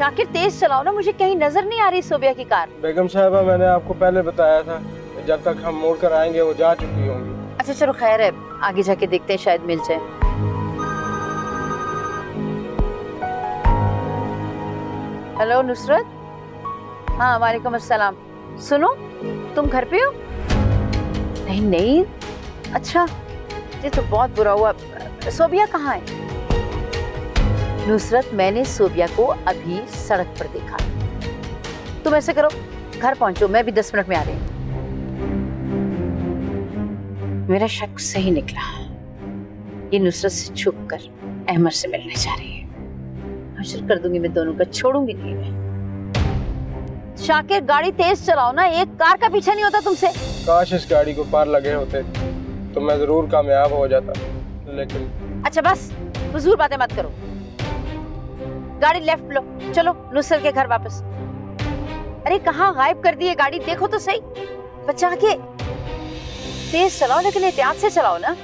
शाकिर तेज चलाओ ना, मुझे कहीं नजर नहीं आ रही सोबिया की कार। बेगम साहिबा मैंने आपको पहले बताया था, जब तक हम मोड़ कर आएंगे वो जा चुकी होंगी। अच्छा चलो खैर है, आगे जाके देखते हैं, शायद मिल जाए। हेलो नुसरत। हाँ वालेकुम अस्सलाम। सुनो तुम घर पे हो? नहीं नहीं, अच्छा ये तो बहुत बुरा हुआ। सोबिया कहाँ है? नुसरत मैंने सोबिया को अभी सड़क पर देखा। तुम ऐसे करो घर पहुंचो, मैं भी 10 मिनट में आ रही हूँ। मेरा शक सही निकला, ये नुसरत से छुप कर अहमद से मिलने जा रही है। हशर कर दूंगी मैं दोनों का, छोड़ूंगी नहीं मैं। शाकिर गाड़ी तेज चलाओ ना, एक कार का पीछा नहीं होता तुमसे। काश इस गाड़ी को पार लगे होते तो मैं जरूर कामयाब हो जाता, लेकिन। अच्छा बस फजूल बातें मत करो, गाड़ी लेफ्ट लो, चलो नुसरत के घर वापस। अरे कहाँ गायब कर दी है गाड़ी, देखो तो सही। बचा के तेज चलाओ, लेकिन एहतियात से चलाओ ना।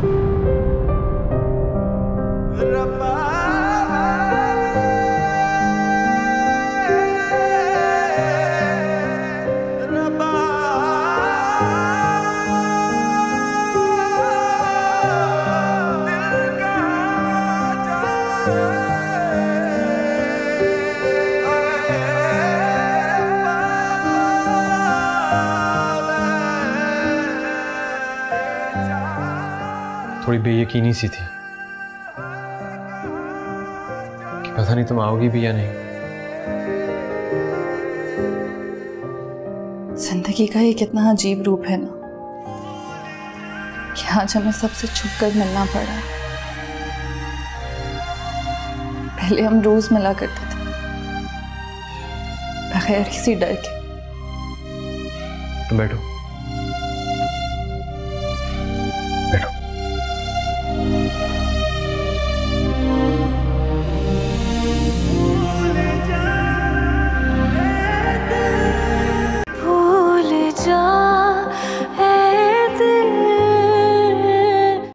थोड़ी बेयकीनी सी थी कि पता नहीं तुम आओगी भी या नहीं। जिंदगी का ये कितना अजीब रूप है ना, कि आज हमें सबसे छुप कर मिलना पड़ा है। पहले हम रोज मिला करते थे बगैर किसी डर के। तुम बैठो।